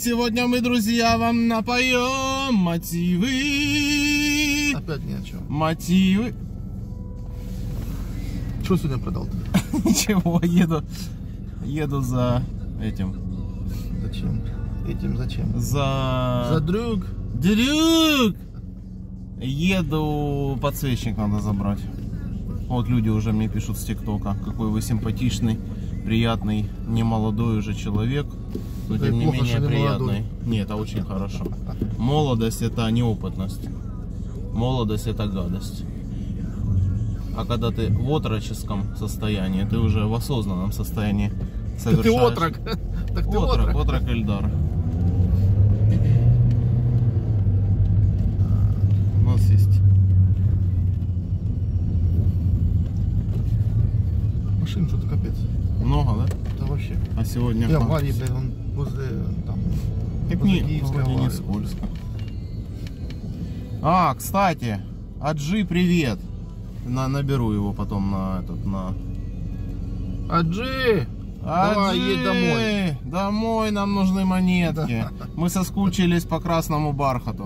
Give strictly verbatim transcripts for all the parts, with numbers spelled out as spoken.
сегодня мы, друзья, вам напоем мотивы. Опять ни о чем. Мотивы. Что сегодня продал-то? Ничего, еду, еду за этим. Зачем? Этим зачем? За... За друг. Друг! Еду, подсвечник надо забрать. Вот люди уже мне пишут с ТикТока, какой вы симпатичный, приятный, не молодой уже человек, но Да тем не плохо, менее не приятный. молодой. Нет, это очень хорошо. Молодость — это неопытность. Молодость — это гадость. А когда ты в отроческом состоянии, ты уже в осознанном состоянии совершаешь... Ты отрок. Так ты Отрок, отрок. отрок Эльдар. У нас есть. Машин что-то капец. Много, да? Да вообще. А сегодня... И аварии, блин, он возле там. Так возле не, Киевской вроде не аварии. скользко. А, кстати, Аджи, привет. На, наберу его потом на этот, на... Аджи! Давай, Аджи! едь домой. Домой нам нужны монетки. Мы соскучились по красному бархату.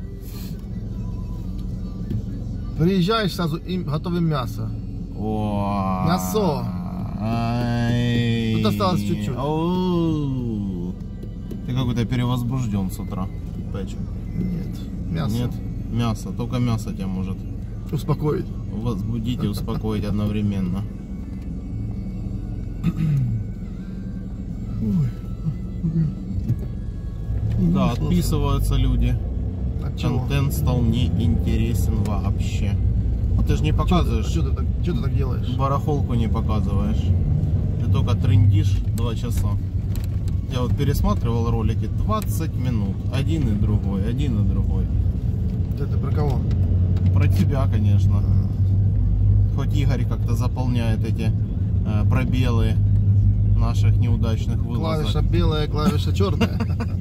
Приезжаешь сразу им готовим мясо. О, Мясо. Ай. Тут осталось чуть-чуть. Оу. Ты какой-то перевозбужден с утра. Печь. Нет, мясо. Нет, мясо. Только мясо тебя может Успокоить. возбудить и успокоить одновременно. Да, отписываются люди. От чего? Контент стал неинтересен вообще. Ну, ты же не показываешь. Что ты, так, что ты так делаешь? Барахолку не показываешь. Ты только трындишь два часа. Я вот пересматривал ролики двадцать минут. Один и другой, один и другой. Это про кого? Про тебя, конечно. Хоть Игорь как-то заполняет эти э, пробелы наших неудачных вылазок. Клавиша белая, клавиша черная.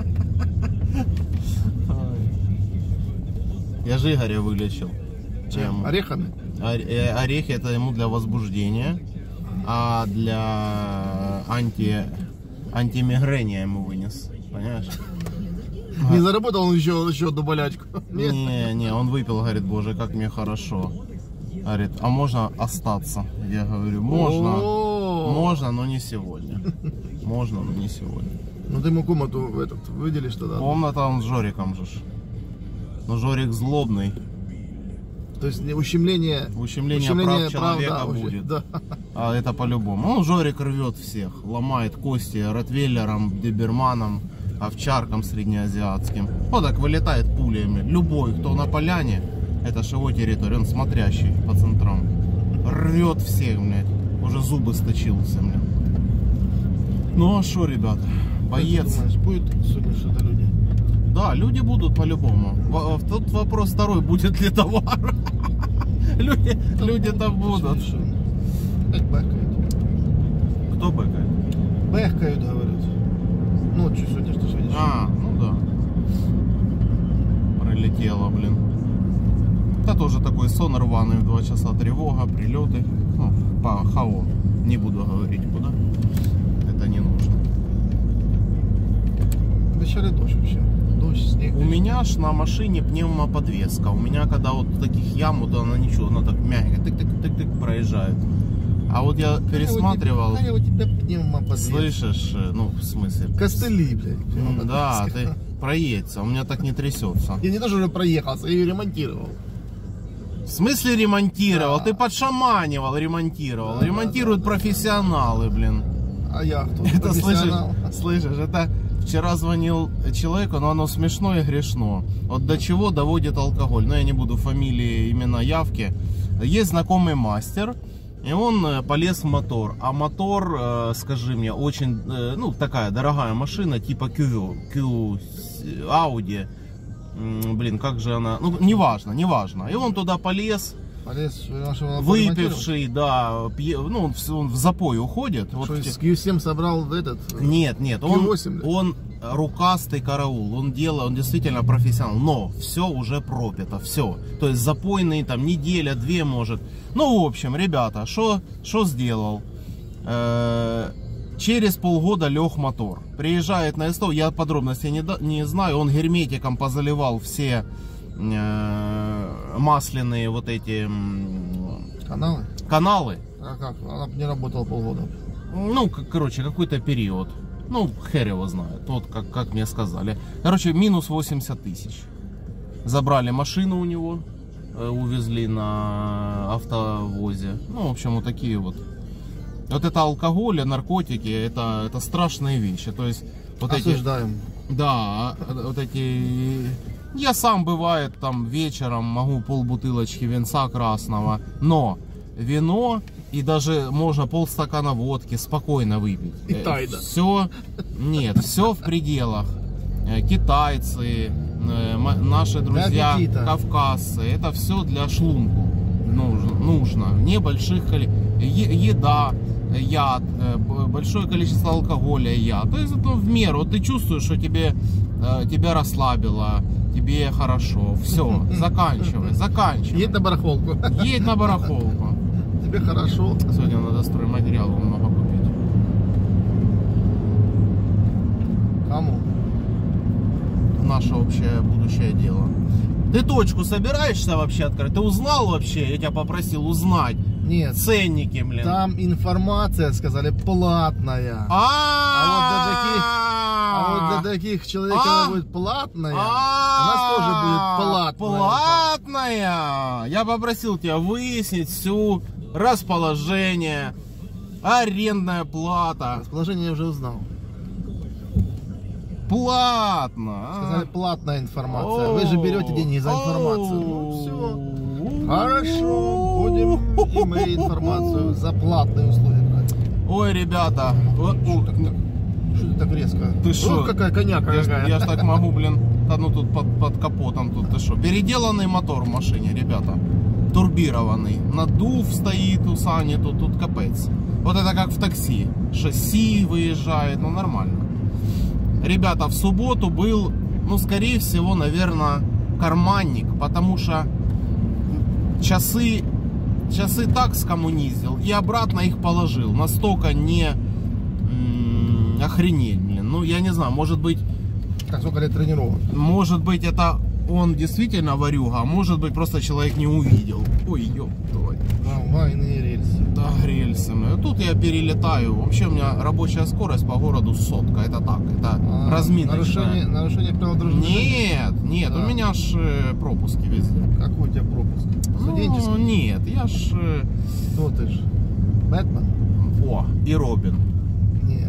Я же Игоря вылечил. Чем? Орехами? Ор- Орехи — это ему для возбуждения, а для анти антимигрени я ему вынес. Понимаешь? Не заработал он еще, еще одну болячку? Нет? Не, не, он выпил, говорит, боже, как мне хорошо. Говорит, а можно остаться? Я говорю, можно, О. можно, но не сегодня. Можно, но не сегодня. Ну ты ему комнату в этот выделишь тогда. Комната он с Жориком же. ж. Но Жорик злобный. То есть не ущемление, Ущемление прав человека да, вообще, будет. да. А это по-любому. Ну, Жорик рвет всех. Ломает кости ротвейлерам, доберманам, овчаркам среднеазиатским. Вот так вылетает пулями. Любой, кто на поляне, это ж его территория. Он смотрящий по центрам. Рвет всех, блядь. Уже зубы сточился, блядь. Ну а что, ребят? Боец. Как ты думаешь, будет сегодня что-то люди? Да, люди будут по-любому. В- Тут вопрос второй, будет ли товар. Люди, люди-то будут. Как бэхкают. Кто бэкает? Бэхкают, говорят. Ночью сегодня, что ж видишь? А, ну да. Пролетело, блин. Это тоже такой сон рваный, в два часа тревога, прилеты. Ну, по ХАО. Не буду говорить куда. Это не нужно. Обещали дождь вообще. Дождь, снег. У меня ж на машине пневмоподвеска. У меня когда вот таких ям, вот она ничего, она так мягко, тык-тык-тык-тык проезжает. А вот я пересматривал. А я у тебя пневмоподвеска. Слышишь, ну в смысле? Костыли, блядь. М, Да, ты проедься, у меня так не трясется. Я не тоже уже проехался, я ее ремонтировал. В смысле ремонтировал? Да. Ты подшаманивал, ремонтировал. Да, Ремонтируют да, да, профессионалы, блин. А я кто? Это слышишь, Профессионал. слышишь, это вчера звонил человеку, но оно смешно и грешно. Вот до чего доводит алкоголь. Но я не буду фамилии, имена, явки. Есть знакомый мастер, и он э, полез в мотор. А мотор, э, скажи мне, очень, э, ну, такая дорогая машина, типа Q, Q, Audi. М, Блин, как же она, ну, неважно, неважно. И он туда полез, Полез, нашего выпивший, да, пье- ну, он в, он в запой уходит. Вот Что, в те- с кью семь собрал этот? Нет, нет, он, кью восемь, да? он рукастый караул, он делает, он действительно профессионал, но все уже пропито, все. То есть запойный там неделя, две может. Ну, в общем, ребята, что сделал? Э, Через полгода лег мотор. Приезжает на СТО, я подробностей не, не знаю, он герметиком позаливал все э, масляные вот эти э, Каналы? каналы. А как? Она не работала полгода. Ну, короче, какой-то период. Ну, хер его знает. Вот как, как мне сказали. Короче, минус восемьдесят тысяч. Забрали машину у него, э, увезли на автовозе. Ну, в общем, вот такие вот. Вот это алкоголь, наркотики, это, это страшные вещи. То есть, вот Осуждаем. эти... Да, вот эти... Я сам, бывает, там вечером могу полбутылочки винца красного, но вино и даже можно полстакана водки спокойно выпить. И тайда. Все, нет, все в пределах. Китайцы, наши друзья, кавказцы, это все для шлунку нужно. нужно. Небольших количеств. Еда, яд, большое количество алкоголя, яд. То есть это в меру. Вот ты чувствуешь, что тебе, тебя расслабило, тебе хорошо. Все, заканчивай, заканчивай. Едь на барахолку. Едь на барахолку. Тебе хорошо. Сегодня надо стройматериалов много купить. Кому? Наше общее будущее дело. Ты точку собираешься вообще открыть? Ты узнал вообще? Я тебя попросил узнать. Нет. Ценники, блин. Там информация, сказали, платная. А вот для таких человек, она будет платная, у нас тоже будет платная. Платная. Я попросил тебя выяснить всю расположение, арендная плата. Расположение я уже узнал. Платно. Сказали, платная информация. Вы же берете деньги за информацию. Ну все. Хорошо. Будем и мы информацию за платные услуги брать. Ой, ребята. Что ты так резко? Ты что? Какая коняка я, какая. Я ж так могу, блин. Да ну тут под, под капотом тут. Ты что? Переделанный мотор в машине, ребята. Турбированный. Надув стоит у Сани, тут, тут капец. Вот это как в такси. Шасси выезжает, ну нормально. Ребята, в субботу был, ну, скорее всего, наверное, карманник, потому что часы, часы так скоммунизил и обратно их положил. Настолько не м-м, охренеть, блин. Ну, я не знаю, может быть... Как сколько лет тренировок? Может быть, это он действительно варюга, а может быть, просто человек не увидел. Ой, ёб твою. Трамвайные рельсы. Да, рельсы. Тут я перелетаю. Вообще у меня рабочая скорость по городу сотка. Это так, это а, разминочная. Нарушение, нарушение правил дорожного движения? Нет, нет, да. У меня ж пропуски везде. Какой у тебя пропуск? Студенческий? Ну, нет, я ж... Кто ты ж? Бэтмен? О, и Робин. Не.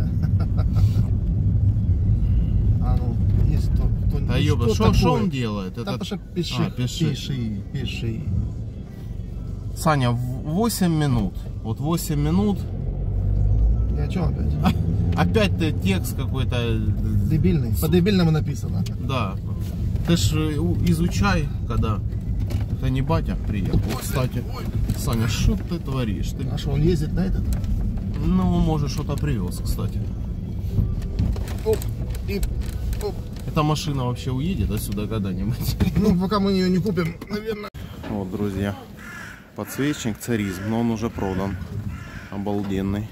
А ну, есть кто... кто да ёба, что он делает? Да, это... пиши, а, пиши, пиши, пиши. Саня, восемь минут. Вот восемь минут. И о чем опять? Опять ты текст какой-то... Дебильный. По-дебильному написано. Да. Ты ж изучай, когда... Это не батя приехал. Кстати, Саня, что ты творишь? Ты... А что, он ездит на этот? Ну, может, что-то привез, кстати. Оп, и... Оп. Эта машина вообще уедет отсюда когда-нибудь? Ну, пока мы ее не купим, наверное. Вот, друзья. Подсвечник Царизм, но он уже продан. Обалденный.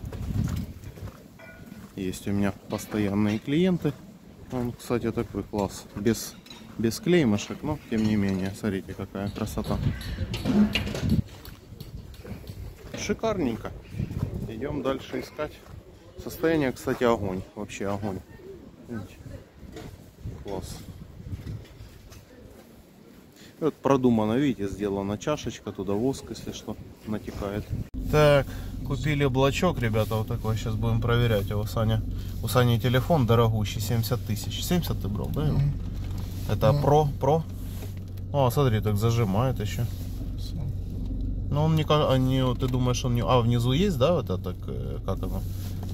Есть у меня постоянные клиенты. Он, кстати, такой класс. Без, без клеймышек, но тем не менее. Смотрите, какая красота. Шикарненько. Идем дальше искать. Состояние, кстати, огонь. Вообще огонь. Видите? Класс. Вот продумано, видите, сделана чашечка, туда воск, если что, натекает. Так, купили блочок, ребята, вот такой. Сейчас будем проверять его. Саня, у Сани телефон дорогущий, семьдесят тысяч. семьдесят ты брал, да? Mm-hmm. Это mm-hmm. Pro, Pro. О, смотри, так зажимает еще. Но он не, не, ты думаешь, он не... А, внизу есть, да, вот это, так, как оно?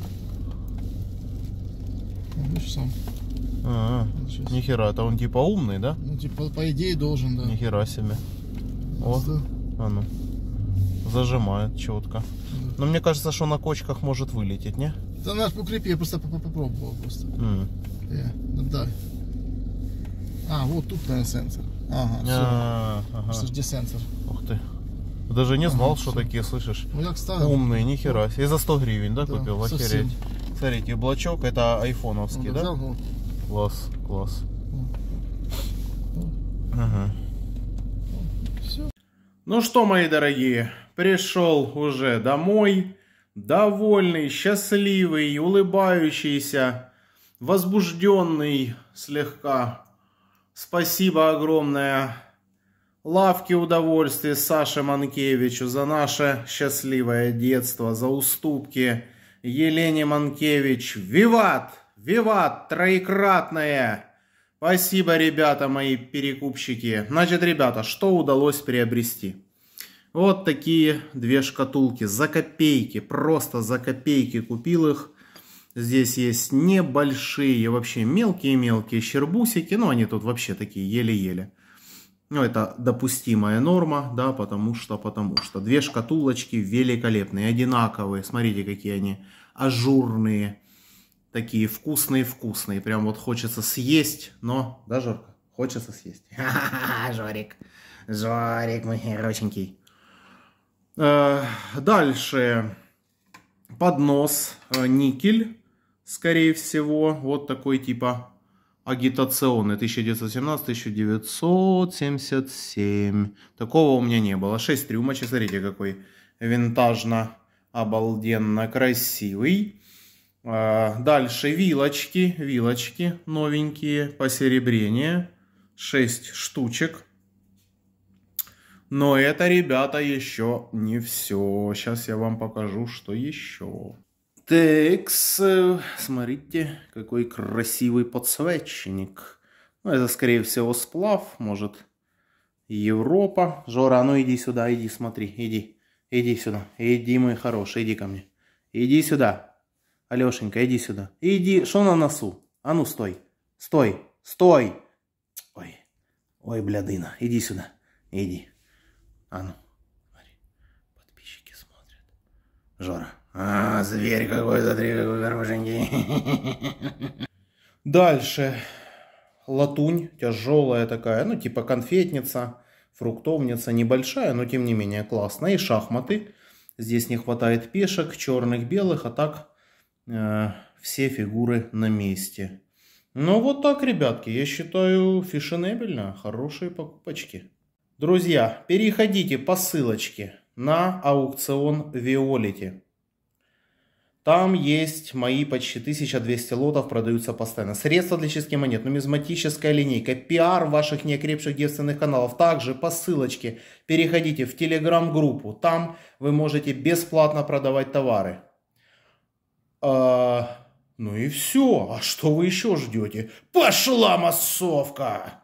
Видишь сам. А, -а. Нихера, это он типа умный, да? Ну, типа, по идее должен, да. Нихера себе. О, а ну. Зажимает четко. Да. Но мне кажется, что на кочках может вылететь, не? Да наш покрепи, я просто попробовал просто. Mm. Yeah. Ну, да. А, вот тут, наверное, сенсор. Ага, все. А, ага. Где сенсор? Ух ты. Даже не знал, ага, что все. Такие, слышишь? Ну, я ставил. Умные, нихера. И за сто гривен, да, да купил? Охереть. Смотрите, блочок, это айфоновский, да? Вот. Класс, класс. Ага. Все. Ну что, мои дорогие, пришел уже домой, довольный, счастливый, улыбающийся, возбужденный слегка. Спасибо огромное Лавке удовольствия Саше Манкевичу за наше счастливое детство, за уступки Елене Манкевич. Виват! Виват! Троекратное! Спасибо, ребята, мои перекупщики. Значит, ребята, что удалось приобрести? Вот такие две шкатулки за копейки, просто за копейки купил их. Здесь есть небольшие, вообще мелкие-мелкие щербусики, но они тут вообще такие еле-еле. Ну, это допустимая норма, да, потому что, потому что две шкатулочки великолепные, одинаковые, смотрите, какие они ажурные. Такие вкусные-вкусные. Прям вот хочется съесть, но... Да, Жорка? Хочется съесть. Ха-ха-ха, Жорик. Жорик мой хорошенький. Дальше. Поднос. Никель, скорее всего. Вот такой типа агитационный. тысяча девятьсот семнадцать — тысяча девятьсот семьдесят семь. Такого у меня не было. шесть трюмочек. Смотрите, какой винтажно, обалденно красивый. Дальше вилочки, вилочки новенькие, посеребрение, шесть штучек. Но это, ребята, еще не все. Сейчас я вам покажу, что еще. Текс, смотрите, какой красивый подсвечник. Ну, это, скорее всего, сплав, может, Европа. Жора, ну иди сюда, иди, смотри, иди, иди сюда, иди, мой хороший, иди ко мне, иди сюда. Алешенька, иди сюда. Иди, что на носу? А ну, стой. Стой. Стой. Ой. Ой, блядына. Иди сюда. Иди. А ну. Смотри. Подписчики смотрят. Жора. А, зверь какой, смотри, какой хорошенький. Дальше. Латунь. Тяжелая такая. Ну, типа конфетница. Фруктовница. Небольшая, но тем не менее классная. И шахматы. Здесь не хватает пешек. Черных, белых. А так... все фигуры на месте. Ну вот так, ребятки, я считаю фешенебельно, хорошие покупочки. Друзья, переходите по ссылочке на аукцион Виолити. Там есть мои почти тысяча двести лотов, продаются постоянно. Средства для чистки монет, нумизматическая линейка, пиар ваших неокрепших девственных каналов. Также по ссылочке переходите в телеграм-группу. Там вы можете бесплатно продавать товары. А, ну и все. А что вы еще ждете? Пошла массовка!